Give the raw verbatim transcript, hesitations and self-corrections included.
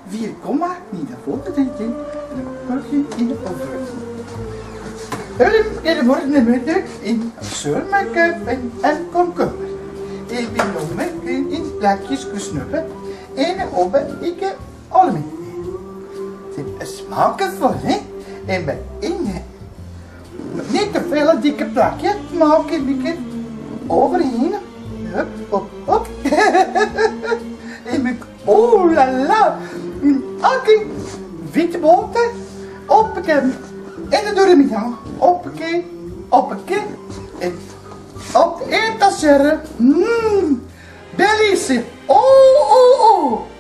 vier komma niet daarvoor gedenkt in en een pulkje in de oven. Hulp in de morgen met in surmekuip en, en komkommer. Ik ben nog met in plakjes gesnuppen en op ik allemaal. Het is smaakvol, hè? En bij in niet te veel dikke plakjes, maar een beetje overheen. Hup, hop, hop. En met, oh la la. Oké, witte boter, hoppakee. En dan door de middag, hoppakee, hoppakee. En op één tasseren. Mmm, delicie. Oh, oh, oh.